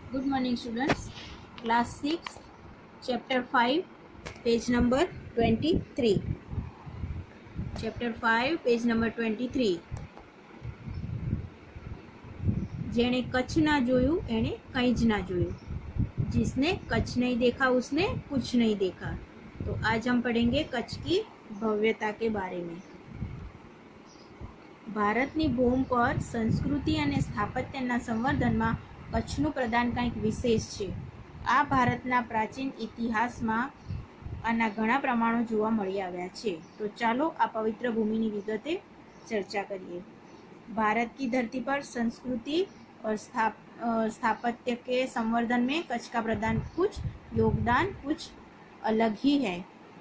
Good morning, students. Class 6, Chapter 5, page number 23. Chapter 5, page number 23. જેણે કચ્છ ના જોયું એણે કંઈ જ ના જોયું. जिसने कच्छ नहीं देखा उसने कुछ नहीं देखा. तो आज हम पढ़ेंगे कच्छ की भव्यता के बारे में. ભારતની ભૂમિ પર સંસ્કૃતિ અને સ્થાપત્યના સંવર્ધનમાં કચ્છનું પ્રદાન કંઈક વિશેષ છે. આ ભારતના પ્રાચીન ઇતિહાસમાં આના ઘણા પ્રમાણો જોવા મળી આવ્યા છે. તો ચાલો આ પવિત્ર ભૂમિની વિગતે ચર્ચા કરીએ. भारत की धरती पर संस्कृति और स्थापत्य के संवर्धन में कच्छ का प्रदान कुछ योगदान कुछ अलग ही है.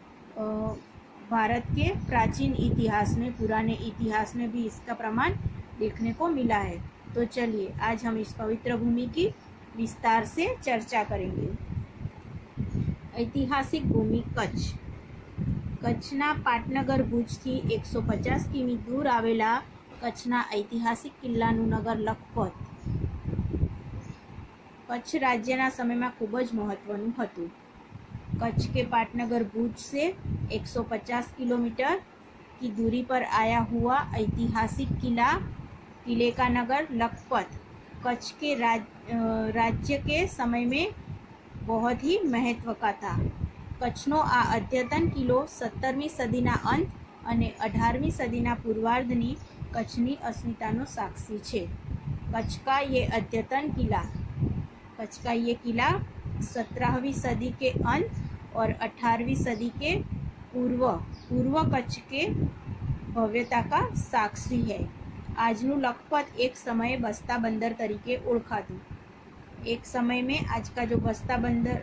भारत के प्राचीन इतिहास में पुराने इतिहास में भी इसका प्रमाण देखने को मिला है. तो चलिए आज हम इस पवित्र भूमि की विस्तार से चर्चा करेंगे. ऐतिहासिक भूमि कच्छ. कच्छना पाटनगर भुजथी 150 किमी दूर आवेला कच्छना ऐतिहासिक किल्लाનું नगर લખપત कच्छ राज्यना समयમાં ખૂબ જ મહત્વનું હતું. कच्छ के पाटनगर भुज से 150 किलोमीटर की दूरी पर आया हुआ ऐतिहासिक किले का नगर लखपत कच्छ के राज्य के समय में बहुत ही महत्व का था. कच्छनो आ अद्यतन किलो 17મી સદીના અંત અને 18મી સદીના પૂર્વાર્ધની कच्छनी अस्मितानो साक्षी छे. कच्छ का ये किला 17वीं सदी के अंत और 18वीं सदी के पूर्व कच्छ के भव्यता का साक्षी है. आजनु लखपत एक समय बस्ता बंदर तरीके ओळखातुं. एक समय में आज का जो बस्ता बंदर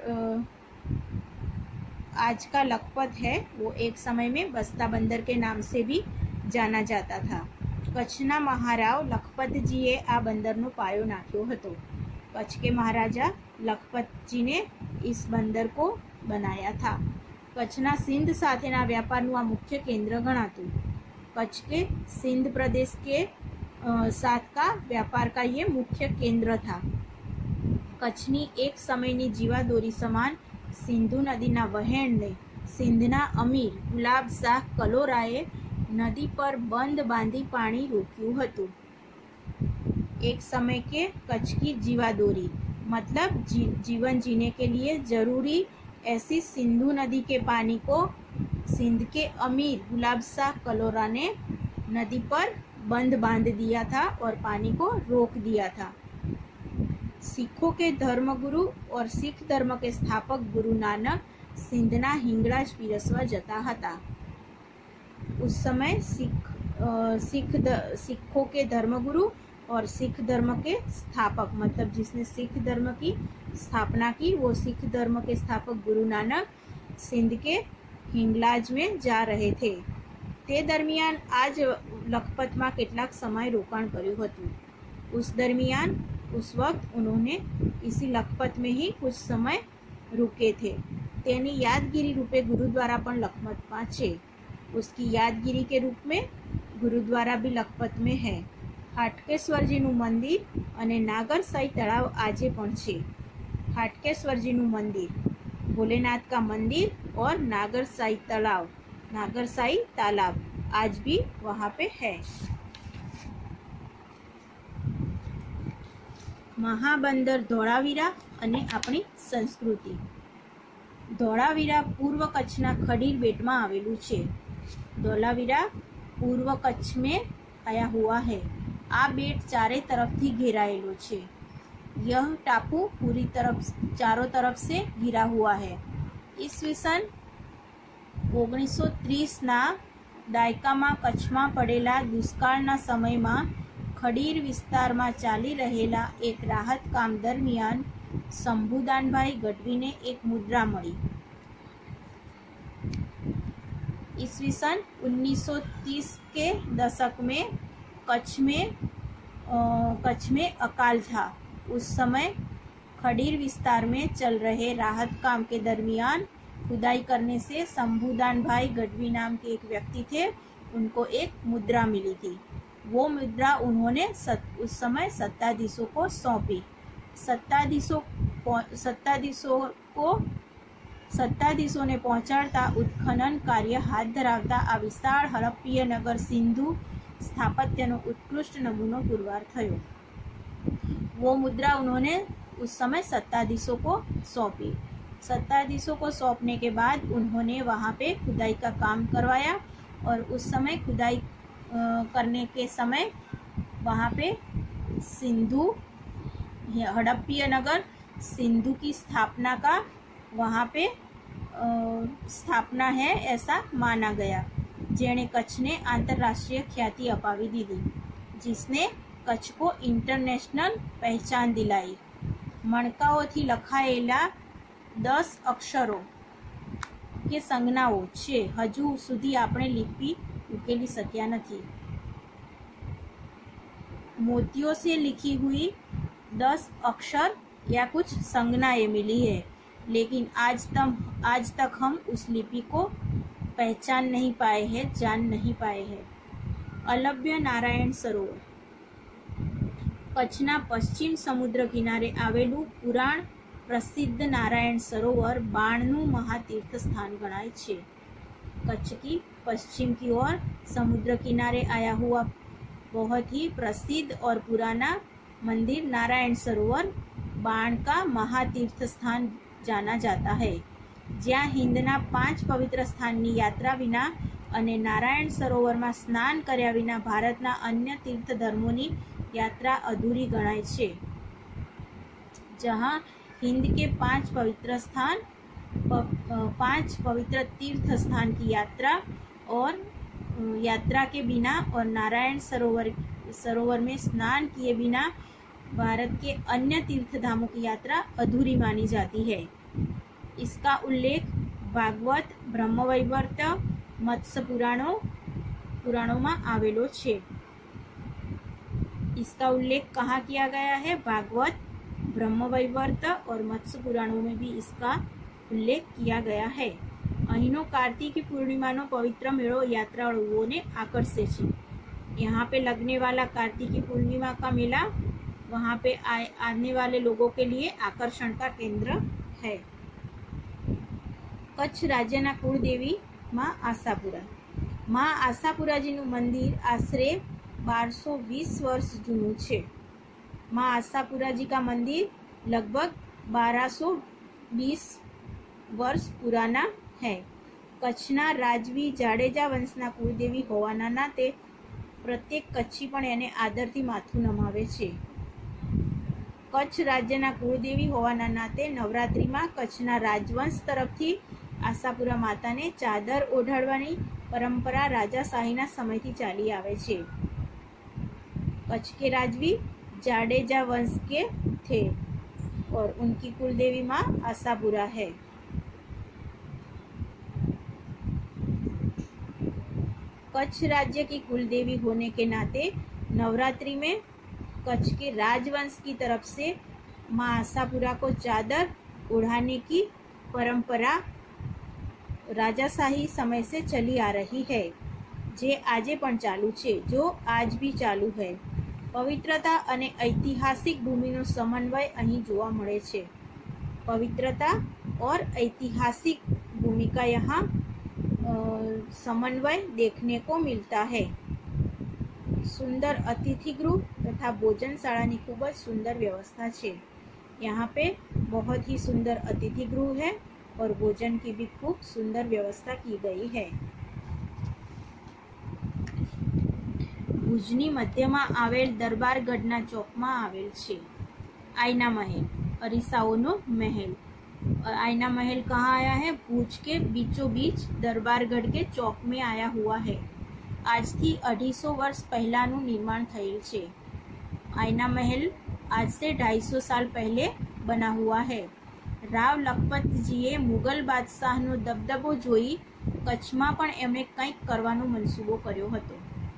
आज का लखपत है वो एक समय में बस्ता बंदर के नाम से भी जाना जाता था. कच्छना महाराव लखपतजीए आ बंदरनो पायो नाख्यो हतो. कच्छ के महाराजा लखपत जी ने इस बंदर को बनाया था. कच्छना सिंध साथेना व्यापारनु आ मुख्य केंद्र गणातुं. कच्छ के सिंध प्रदेश के साथ का व्यापार का ये मुख्य केंद्र था. कच्छनी एक समयनी जीवादोरी समान सिंधु नदीना वहेणने सिंधना अमीर गुलाब शाह कलोराए नदी पर बंद बांधी पानी रोक्યું હતું. एक समय के कच्छ की जीवादोरी मतलब जीवन जीने के लिए जरूरी ऐसी सिंधु नदी के पानी को सिंध के अमीर गुलाब शाह कलोरा ने नदी पर बंद बांध दिया था और पानी को रोक दिया था. सिखों के धर्मगुरु और सिख धर्म के स्थापक गुरु नानक सिंधना हिंगळाज पीरसवा जता हता. उस समय सिखों के धर्मगुरु और सिख धर्म के स्थापक मतलब जिसने सिख धर्म की स्थापना की वो सिख धर्म के स्थापक गुरु नानक सिंध के हिंगलाज में जा रहे थे. ते दरमियान आज लखपत में केटलाक समय रोकाण कर्युं हतुं. उस वक्त उन्होंने इसी लखपत में ही कुछ समय रुके थे. तेनी यादगिरी रूपे गुरुद्वारा पण लखपत में छे. उसकी यादगिरी के रूप में गुरुद्वारा भी लखपत में है. हाटकेश्वर जी नु मंदिर अने नागरसाई तलाव आजे पण छे. हाटकेश्वर जी नु मंदिर भोलेनाथ का मंदिर और नागरसाई तालाब आज भी वहाँ पे है. महाबंदर धोळावीरा अने अपनी संस्कृति. धोळावीरा पूर्व कच्छना खडीर बेट में आवेलू छे. धोलावीरा पूर्व कच्छ में आया हुआ है. आ बेट चारे तरफ थी घेरायेलो छे. यह टापू पूरी तरफ चारों तरफ से घिरा हुआ है. ईस्वीसन 1930 ना दायका में कच्छ में पड़ेला दुष्काळना समय में खडीर विस्तार में चाली रहेला एक राहत काम दरमियान शंभुदानभाई गढ़वी ने एक मुद्रा मળી. ईस्वीसन 1930 के दशक में कच्छ में अकाल था. उस समय खडीर विस्तार में चल रहे राहत काम के दरमियान खुदाई करने से शंभुदान भाई गढ़वी नाम के एक व्यक्ति थे. उनको एक मुद्रा मिली थी. वो मुद्रा उन्होंने उस समय सत्ताधीशों को सौंपी. સત્તાધીશોને પહોંચાડતા उत्खनन કાર્ય હાથ ધરાવતા આ વિશાળ હડપ્પીય નગર સિંધુ स्थापत्य उत्कृष्ट नमूनो पुरवार थयो। वो मुद्रा उन्होंने उस समय सत्ताधीशों को सौंपी। सत्ताधीशों को सौंपने के बाद उन्होंने वहाँ पे खुदाई का काम करवाया और उस समय खुदाई करने के समय वहाँ पे सिंधु हड़प्पीय नगर सिंधु की स्थापना का वहाँ पे स्थापना है ऐसा माना गया, जेने कच्छ ने अंतरराष्ट्रीय ख्याति अपावी दीदी, जिसने कच्छ को इंटरनेशनल पहचान दिलाई। मणकाओथी लखायेला 10 अक्षरों के संज्ञाओ छे हजू सुधी आपणे लिपि उकेली सक्या नथी। मोतियों से लिखी हुई 10 अक्षर या कुछ संज्ञाएं मिली है, लेकिन आज तक हम उस लिपि को पहचान नहीं पाए हैं, जान नहीं पाए हैं। अलभ्य नारायण सरोवर कच्छना पश्चिम समुद्र किनारे आवेलू पुराण प्रसिद्ध नारायण सरोवर 92 महातीर्थ स्थान गणाय छे। कच्छ की पश्चिम की ओर समुद्र किनारे आया हुआ बहुत ही प्रसिद्ध और पुराना मंदिर नारायण सरोवर बाण का महातीर्थ स्थान जाना जाता है, ज्યાં હિંદના 5 પવિત્ર સ્થાનની યાત્રા વિના અને નારાયણ સરોવરમાં સ્નાન કર્યા વિના ભારતના અન્ય તીર્થ ધર્મોની યાત્રા અધૂરી ગણાય છે। जहाँ हिंद के 5 पवित्र तीर्थ स्थान की यात्रा के बिना और नारायण सरोवर में स्नान किए बिना भारत के अन्य तीर्थ धामों की यात्रा अधूरी मानी जाती है। इसका उल्लेख भागवत, ब्रह्मवैवर्त, मत्स्य पुराणों में आवेलो छे। इसका उल्लेख कहाँ किया गया है? भागवत, ब्रह्मवैवर्त और मत्स्य पुराणों में भी इसका उल्लेख किया गया है। अहीनो कार्तिकी पूर्णिमानो पवित्र मेलो यात्राळुओं ने आकर्षे छे। यहाँ पे लगने वाला कार्तिकी पूर्णिमा का मेला वहाँ पे आने वाले लोगों के लिए आकर्षण का केंद्र है। कच्छ राज्यना कुलदेवी माँ आशापुरा। माँ आशापुराजीનું मंदिर आश्रे 1220 वर्ष जूनू है। माँ आशापुराजी का मंदिर लगभग 1220 वर्ष पुराना है। कच्छना राजवी जाडेजा वंशना कुलदेवी होवाना नाते प्रत्येक कच्छी पण एने आदरथी माथुं नमावे छे। कच्छ राज्यना कुलदेवी होवाना नाते नवरात्रि में कच्छना राजवंश तरफथी आशापुरा माता ने चादर ओढ़ाड़वानी परंपरा राजाशाहीना समयथी चाली आवे छे। कच्छ के राजवी जाडेजा वंश के थे और उनकी कुलदेवी माँ आशापुरा है। कच्छ राज्य की कुलदेवी होने के नाते नवरात्रि में कच्छ के राजवंश की तरफ से माँ आशापुरा को चादर ओढ़ाने की परंपरा राजाशाही समय से चली आ रही है, जे आजे पण चालू छे, जो आज भी चालू है। पवित्रता अने ऐतिहासिक भूमिनो समन्वय અહીં જોવા મળે છે। पवित्रता और ऐतिहासिक भूमि का यहाँ समन्वय देखने को मिलता है। सुंदर अतिथि गृह तथा भोजनशाला की खूब सुंदर व्यवस्था है। यहाँ पे बहुत ही सुंदर अतिथि गृह है और भोजन की भी खूब सुंदर व्यवस्था की गई है। भुजनी मध्य में आवेल दरबारगढ़ना चौक में आवेल छे आईना महल, अरीसाओनो महल। और आईना महल कहाँ आया है? भुज के बीचों बीच दरबारगढ़ के चौक में आया हुआ है। आज थी 250 वर्ष पहलानु निर्माण थયેલ છે। आईना महल आज से 250 साल पहले बना हुआ है। राव लखपतजीए मुगल बादशाहનો દબદબો જોઈ કચ્છમાં પણ એમણે કંઈક કરવાનો મનસૂબો કર્યો હતો।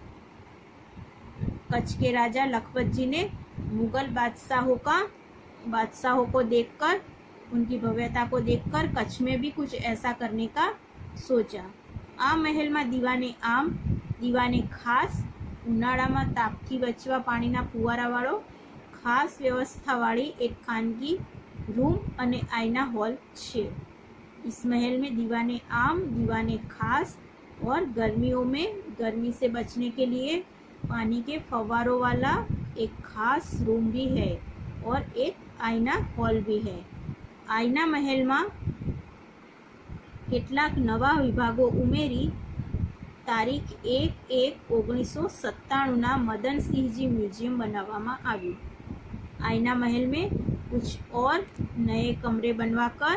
कच्छ के राजा लखपत ने मुगल बादशाहों को देखकर, उनकी भव्यता को देखकर कच्छ में भी कुछ ऐसा करने का सोचा। आ महल में दीवाने आम, दीवाने खास, उनाळा में तापथी बचवा पाणीना फुवारावाळो ખાસ વ્યવસ્થાવાળી एक खानगी रूम અને आईना हॉल છે। इस महल में दीवाने आम, दीवाने खास और गर्मियों में गर्मी से बचने के लिए पानी के फव्वारों वाला एक खास रूम भी है और एक आईना हॉल भी है। आईना महल में કેટલાક નવા વિભાગો ઉમેરી તારીખ 1/1/1997 મદનસિંહજી म्यूजियम बनावामां આવ્યું। आईना महल में कुछ और नए कमरे बनवाकर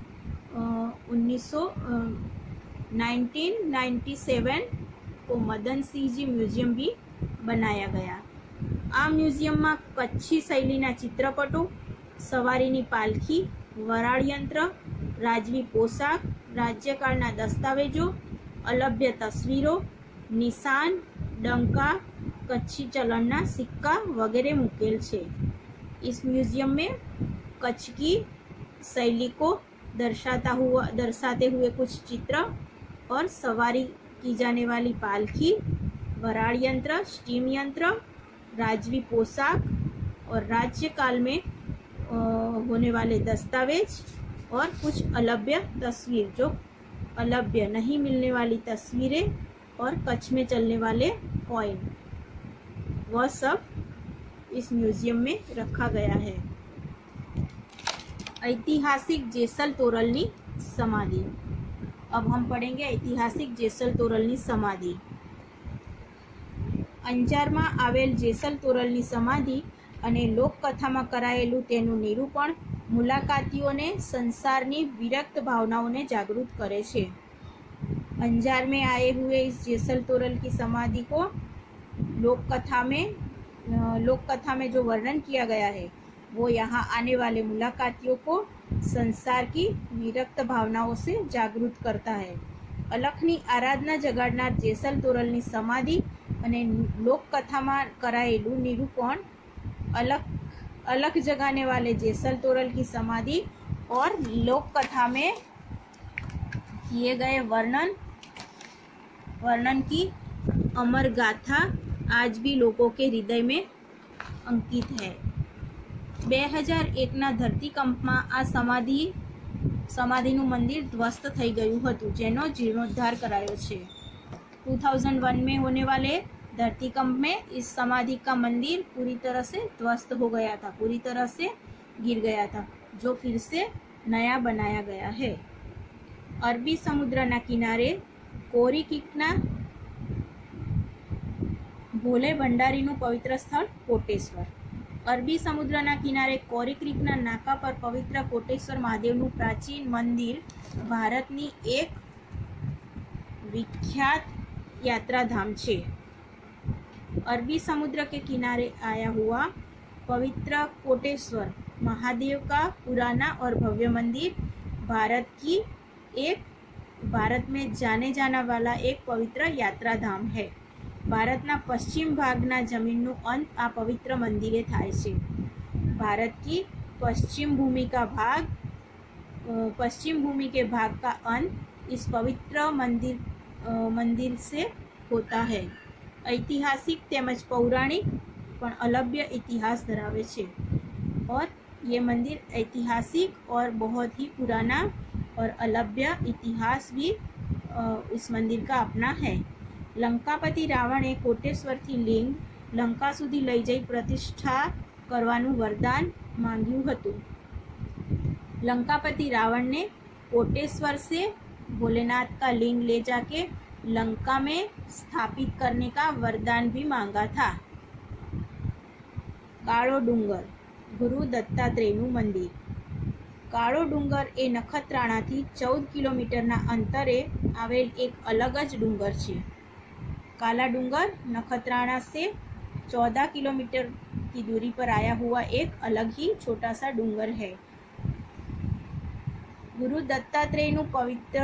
1997 को मदनसिंहजी म्यूजियम भी बनाया गया। आ म्यूजियम में कच्छी शैलीना चित्रपटो, सवारीनी पालखी, वराळ यंत्र, राजवी पोशाक, राज्यकालना दस्तावेजो, अलभ्य तस्वीरों, निशान, डंका, कच्छी चलनना सिक्का वगैरह मुकेल छे। इस म्यूजियम में कच्छ की शैली को दर्शाते हुए कुछ चित्र और सवारी की जाने वाली पालखी, वराळ यंत्र, स्टीम यंत्र, राजवी पोशाक और राज्यकाल में होने वाले दस्तावेज और कुछ अलभ्य तस्वीर, जो अलभ्य नहीं मिलने वाली तस्वीरें और कच्छ में चलने वाले कॉइन, वह सब इस म्यूजियम में रखा गया है। ऐतिहासिक जेसल तोरलनी समाधि। अब हम पढ़ेंगे ऐतिहासिक जेसल तोरलनी समाधि। अंजार में आवेल जेसल तोरलनी समाधि અને લોકકથામાં કરાયેલું તેનું નિરૂપણ મુલાકાતીઓને संसारनी विरक्त भावनाओं जागृत करे छे। अंजार में आए हुए इस जेसल तोरल की समाधि को लोककथा में जो वर्णन किया गया है वो यहाँ आने वाले मुलाकातियों को संसार की विरक्त भावनाओं से जागृत करता है। अलखनी आराधना जगाड़नार जेसल तोरलनी समाधि અને લોકકથામાં કરાયેલું નિરૂપણ अलग जगाने वाले जेसल तोरल की समाधि और लोक कथा में किए गए वर्णन की अमर गाथा आज भी लोगों के हृदय में अंकित है। 2001 धरतीकंप में आ समाधिनु मंदिर ध्वस्त थई गयुं हतुं, जेनो जीर्णोद्धार करायो छे। 2001 में होने वाले धरतीकंप में इस समाधि का मंदिर पूरी तरह से ध्वस्त हो गया था, पूरी तरह से गिर गया था, जो फिर से नया बनाया गया है। अरबी समुद्रना किनारे कोरी क्रीकना भोले भंडारीनु पवित्र स्थल कोटेश्वर। अरबी समुद्रना किनारे कोरी क्रीकना नाका पर पवित्र कोटेश्वर महादेवनु प्राचीन मंदिर भारतनी एक विख्यात यात्राधाम छे। अरबी समुद्र के किनारे आया हुआ पवित्र कोटेश्वर महादेव का पुराना और भव्य मंदिर भारत में जाने जाना वाला एक पवित्र यात्राधाम है। भारतना पश्चिम भागना जमीननु अंत आ पवित्र मंदिरे थाय छे। भारत की पश्चिम भूमि के भाग का अंत इस पवित्र मंदिर से होता है। ऐतिहासिक तेमज पौराणिक पण अलभ्य इतिहास धरावे छे और ये मंदिर ऐतिहासिक और बहुत ही पुराना और अलभ्य इतिहास भी इस मंदिर का अपना है। लंकापति रावणे कोटेश्वर थी लिंग लंका सुधी लई जई प्रतिष्ठा करवानुं वरदान मांग्युं हतुं। लंकापति रावण ने कोटेश्वर से भोलेनाथ का लिंग ले जाके लंका में स्थापित करने का वरदान भी मांगा था। काळो डूंगर गुरु दत्तात्रेयनु मंदिर। काळो डूंगर ए नखत्राणाथी 14 किलोमीटरना अंतरे आवेल एक अलग ज डूंगर छे। काला डूंगर नखत्राणा से 14 किलोमीटर की दूरी पर आया हुआ एक अलग ही छोटा सा डूंगर है। गुरु दत्तात्रेयनु पवित्र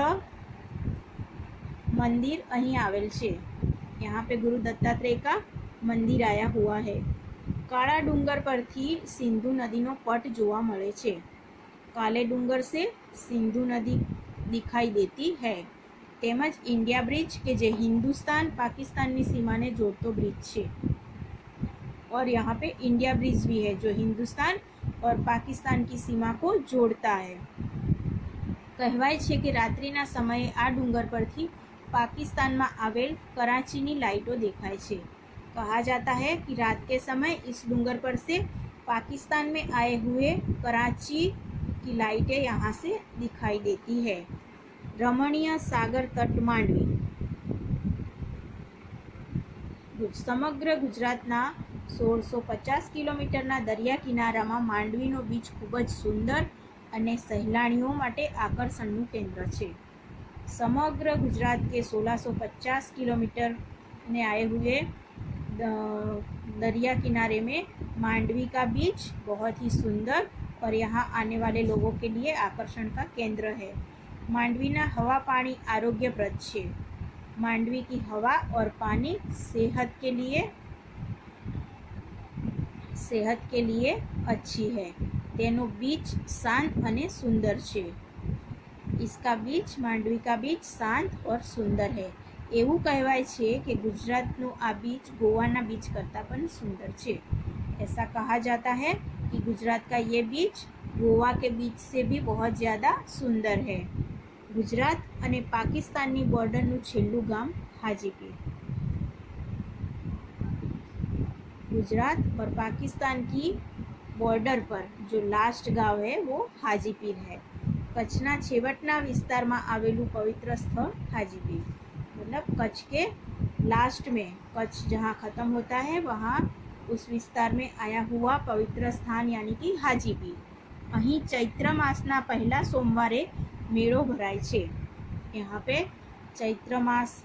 मंदिर અહીં આવેલ છે। यहाँ पे गुरु दत्तात्रेय का मंदिर आया हुआ है। काला डूंगर परथी सिंधु नदीनो पट जोवा मळे छे। काले डूंगर से सिंधु नदी दिखाई देती है। तेमज इंडिया ब्रिज के जे हिंदुस्तान पाकिस्तान की सीमा ने जोड़तो ब्रिज छे। और यहाँ पे इंडिया ब्रिज भी है जो हिंदुस्तान और पाकिस्तान की सीमा को जोड़ता है। કહેવાય છે કે રાત્રિના સમયે આ डूंगर પરથી पाकिस्तान में आवेल कराची की लाइटों देखाय छे। कहा जाता है कि रात के समय इस डूंगर पर से पाकिस्तान में आए हुए कराची की लाइटें यहाँ से दिखाई देती है। रमणीय सागर तट मांडवी। समग्र गुजरातना 1650 किलोमीटरना दरिया किनारामां मांडवीनो बीच खूब ज सुंदर अने सहेलाणीओ माटे आकर्षणनुं केंद्र छे। समग्र गुजरात के 1650 किलोमीटर में आए हुए दरिया किनारे में मांडवी का बीच बहुत ही सुंदर और यहाँ आने वाले लोगों के लिए आकर्षण का केंद्र है। मांडवीना हवा पानी आरोग्यप्रद है। मांडवी की हवा और पानी सेहत के लिए अच्छी है। तेनो बीच शांत अने सुंदर है। इसका बीच मांडवी का बीच शांत और सुंदर है। एवं कहवाय छे कि गुजरातनु आ बीच गोवाना बीच करता पण सुंदर है। ऐसा कहा जाता है कि गुजरात का ये बीच गोवा के बीच से भी बहुत ज़्यादा सुंदर है। गुजरात अने पाकिस्ताननी बॉर्डरनु छेल्लू गाम हाजीपीर। गुजरात और पाकिस्तान की बॉर्डर पर जो लास्ट गांव है वो हाजीपीर है। कच्छना छेवटना विस्तार में आवेलू पवित्र स्थल हाजीपीर, मतलब कच्छ के लास्ट में, कच्छ जहाँ ख़त्म होता है वहाँ उस विस्तार में आया हुआ पवित्र स्थान यानी कि हाजीपीर। अहीं चैत्र मासना पहला सोमवारे मेळो भराय छे। यहाँ पे चैत्र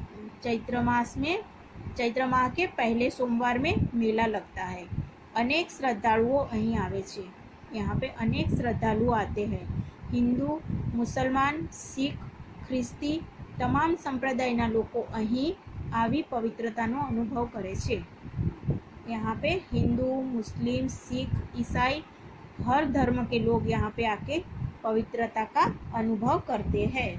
माह के पहले सोमवार में मेला लगता है। अनेक श्रद्धालुओं अहीं आवे छे। यहाँ पे अनेक श्रद्धालुओं आते हैं। हिंदू, मुसलमान, सिख, ख्रिस्ती तमाम संप्रदायना लोको अहीं आवी पवित्रतानो अनुभव करे छे। यहाँ पे हिंदू, मुस्लिम, सिख, ईसाई हर धर्म के लोग यहाँ पे आके पवित्रता का अनुभव करते हैं।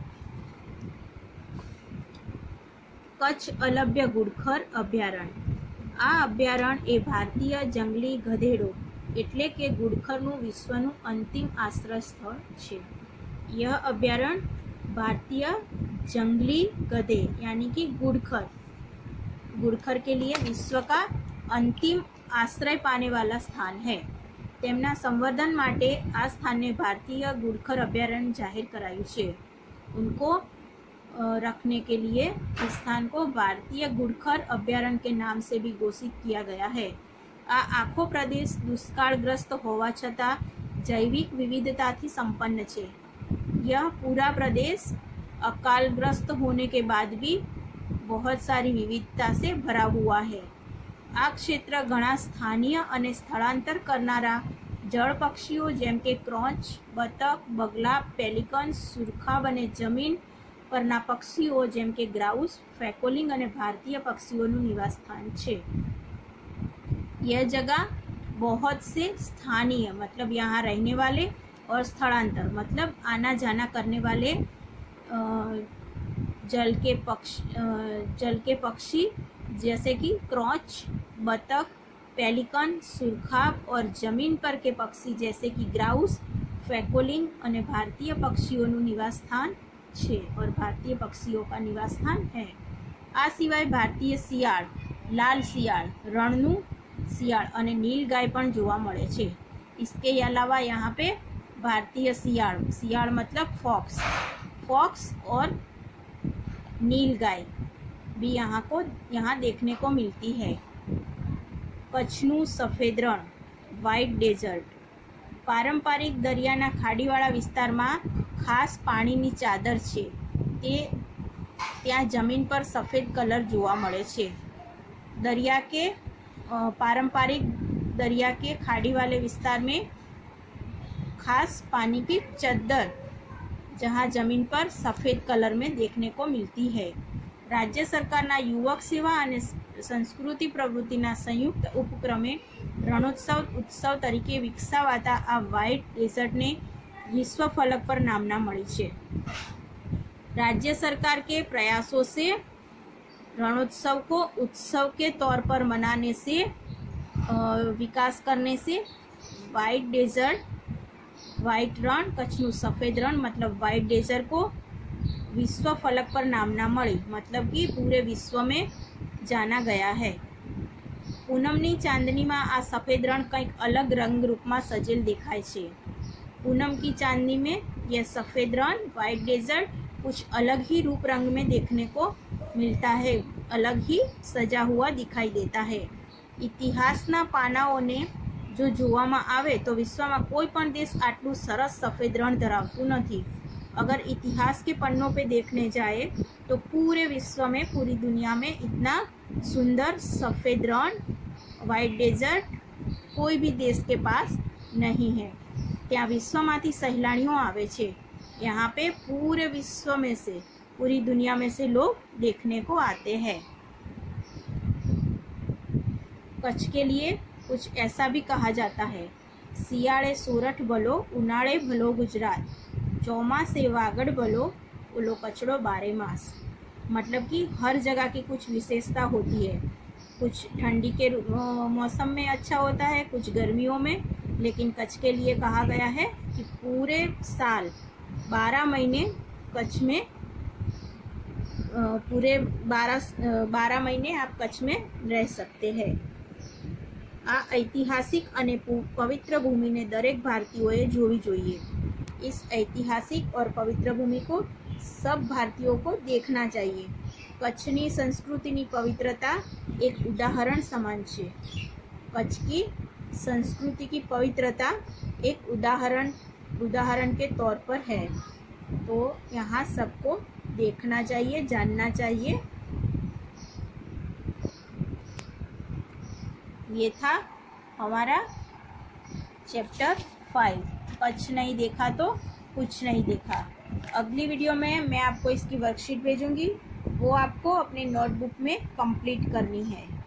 कच्छ अलभ्य गुड़खर अभयारण्य। आ अभयारण्य ए भारतीय जंगली गधेड़ो एटले के गुड़खरनु विश्वनु अंतिम आश्रय स्थल है। यह अभयारण्य भारतीय जंगली गधे यानी कि गुड़खर के लिए विश्व का अंतिम आश्रय पाने वाला स्थान है। तेमना संवर्धन माटे आ स्थान ने भारतीय गुड़खर अभयारण्य जाहिर करायु छे। उनको रखने के लिए इस स्थान को भारतीय गुड़खर अभयारण्य के नाम से भी घोषित किया गया है। आ आखो प्रदेश दुष्काळग्रस्त होवा छता जैविक विविधताथी संपन्न छे। यह पूरा प्रदेश अकालग्रस्त होने के बाद भी बहुत सारी विविधता से भरा हुआ है। आ क्षेत्र घणा स्थानीय अने स्थलांतर करनारा जल पक्षीओ जेम के क्रोच, बतक, बगला, पेलिकन, सुरखाब अने जमीन परना पक्षीओ जेम के ग्राउस, फैकोलिंग अने भारतीय पक्षीओनुं निवास स्थान छे। यह जगह बहुत से स्थानीय मतलब यहाँ रहने वाले और स्थलांतर मतलब आना जाना करने वाले जल के पक्षी जैसे कि क्रोच, बतख, पेलिकन, सुरखाब और जमीन पर के पक्षी जैसे कि ग्राउस, फैकोलिंग अने भारतीय पक्षीओनुं निवास स्थान छे और भारतीय पक्षियों का निवास स्थान है। आ सिवाय भारतीय शियाळ, लाल शियाळ, रणनु शियाळ अने नीलगाय पण जोवा मळे छे। इसके अलावा यहाँ पे भारतीय शियाळ मतलब फॉक्स और नीलगाय भी यहाँ देखने को मिलती है। कच्छनु सफेद रण, व्हाइट डेजर्ट। पारंपरिक दरियाना खाड़ीवाळा विस्तारमां खास पाणीनी चादर छे। त्यां जमीन पर सफेद कलर जोवा मळे छे। पारंपरिक दरिया के खाड़ी वाले विस्तार में खास पानी की चद्दर जहां जमीन पर सफ़ेद कलर में देखने को मिलती है। राज्य सरकारना युवक सेवा और संस्कृति प्रवृत्तिना संयुक्त उपक्रमे रणोत्सव उत्सव तरीके विकसावाता आ व्हाइट डेजर्ट ने विश्व फलक पर नामना मळी छे। राज्य सरकार के प्रयासों से रणोत्सव को उत्सव के तौर पर मनाने से વિકાસ કરને से वाइट डेजर्ट वाइट रण कच्छનું सफ़ेद रण मतलब वाइट डेजर्ट को विश्व फलक पर नामना मળી मतलब कि पूरे विश्व में जाना गया है। पूनमनी चांदनी में आ सफ़ेद रण कंईक अलग रंग रूप में सजेल देखाय छे। पूनम की चांदनी में यह सफ़ेद रण वाइट डेजर्ट कुछ अलग ही रूप रंग में देखने को मिलता है, अलग ही सजा हुआ दिखाई देता है। इतिहासना पानाओने जो जोवामां आवे तो विश्व में कोई पण देश आटलू सरस सफ़ेद रण धरावतुं नथी। अगर इतिहास के पन्नों पे देखने जाए तो पूरे विश्व में पूरी दुनिया में इतना सुंदर सफ़ेद रण वाइट डेजर्ट कोई भी देश के पास नहीं है। त्या विश्वमांथी सहेलाणीओ आवे छे। यहाँ पे पूरे विश्व में से पूरी दुनिया में से लोग देखने को आते हैं। कच्छ के लिए कुछ ऐसा भी कहा जाता है, सियाड़े सोरठ भलो उनाड़े भलो गुजरात, चौमासे वागड़ भलो ओलो कचड़ो बारे मास। मतलब कि हर जगह की कुछ विशेषता होती है। कुछ ठंडी के मौसम में अच्छा होता है, कुछ गर्मियों में, लेकिन कच्छ के लिए कहा गया है कि पूरे साल 12 महीने कच्छ में पूरे 12 महीने आप कच्छ में रह सकते हैं। आ ऐतिहासिक अने पवित्र भूमि ने दरेक भारतीयों जोवी जोईए। इस ऐतिहासिक और पवित्र भूमि को सब भारतीयों को देखना चाहिए। कच्छनी संस्कृति पवित्रता एक उदाहरण समान है। कच्छ की संस्कृति की पवित्रता एक उदाहरण के तौर पर है। तो यहाँ सबको देखना चाहिए, जानना चाहिए। ये था हमारा चैप्टर 5, कच्छ नहीं देखा तो कुछ नहीं देखा। अगली वीडियो में मैं आपको इसकी वर्कशीट भेजूंगी, वो आपको अपने नोटबुक में कंप्लीट करनी है।